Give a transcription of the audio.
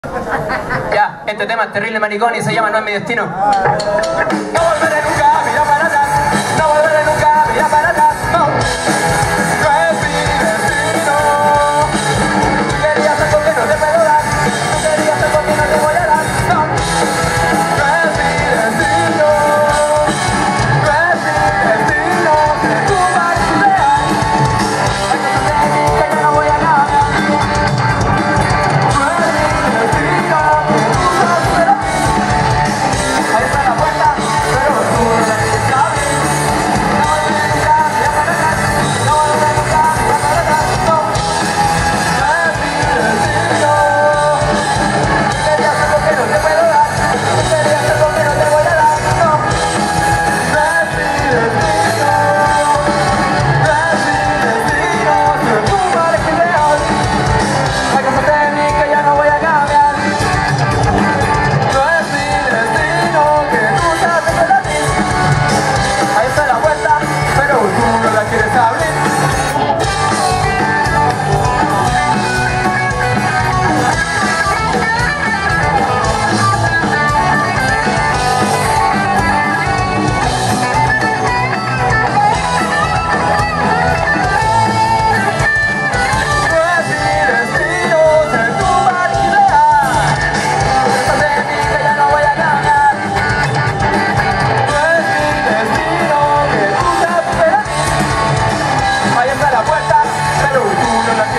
Ya, este tema es terrible maricón y se llama No es mi destino. No volveré nunca a mirar para atrás. No volveré nunca a mirar para atrás. No, no es mi destino. Tú querías algo que no te puedo dar. Tú querías algo que no te voy a dar. No, no es mi destino. No es mi destino. Que tú vas a crear. Hay cosas de mí que yo no voy a cambiar. Ahí está la puerta, pero tú no la quieres abrir. No volveré nunca a mirar para atrás. No volveré nunca a mirar para atrás. No, no es mi destino. Tú querías algo que no te puedo dar. Tú querías algo que no te voy a dar. No, no es mi destino. No es mi destino. Que tú pareces real. Hay cosas de mí que ya no voy a cambiar. No es mi destino que tú sabes de ti. Ahí está la vuelta, pero tú no la quieres abrir. No es mi destino ser tu marquilea. Cosas de mí que ya no voy a cambiar. No es mi destino que tú sabes de ti. Ahí está la puerta, pero tú no la